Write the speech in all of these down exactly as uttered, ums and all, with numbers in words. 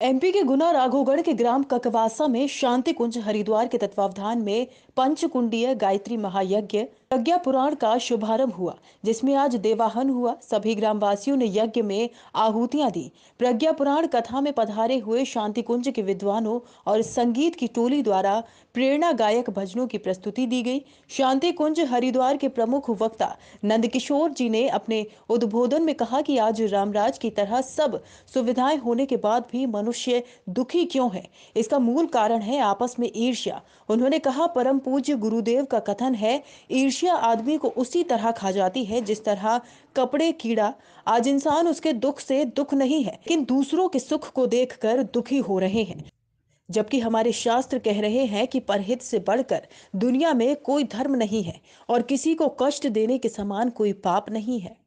MP के गुना राघोगढ़ के ग्राम ककवासा में शांति कुंज हरिद्वार के तत्वावधान में पंचकुंडीय गायत्री महायज्ञ प्रज्ञा पुराण का शुभारंभ हुआ, जिसमें आज देवाहन हुआ। सभी ग्रामवासियों ने यज्ञ में आहुतियां दी। प्रज्ञा पुराण कथा में पधारे हुए शांति कुंज के विद्वानों और संगीत की टोली द्वारा प्रेरणा गायक भजनों की प्रस्तुति दी गई। शांति कुंज हरिद्वार के प्रमुख वक्ता नंदकिशोर जी ने अपने उद्बोधन में कहा कि आज रामराज की तरह सब सुविधाएं होने के बाद भी मनुष्य दुखी क्यों है, इसका मूल कारण है आपस में ईर्ष्या। उन्होंने कहा, परम पूज्य गुरुदेव का कथन है, ईर्ष्या आदमी को उसी तरह खा जाती है जिस तरह कपड़े कीड़ा। आज इंसान उसके दुख से दुख नहीं है, लेकिन दूसरों के सुख को देखकर दुखी हो रहे हैं। जबकि हमारे शास्त्र कह रहे हैं कि परहित से बढ़कर दुनिया में कोई धर्म नहीं है और किसी को कष्ट देने के समान कोई पाप नहीं है।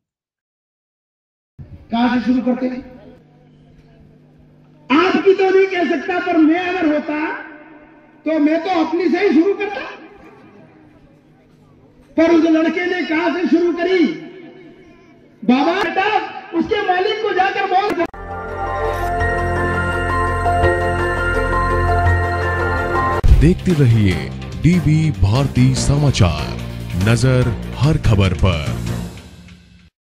कहां से शुरू करते हैं? आपकी तो नहीं कह सकता, पर मैं अगर होता तो मैं तो अपनी से ही शुरू करता। पर उस लड़के ने कहां से शुरू करी? बाबा बेटा उसके मालिक को जाकर बोल। देखते रहिए डीवी भारती समाचार, नजर हर खबर पर।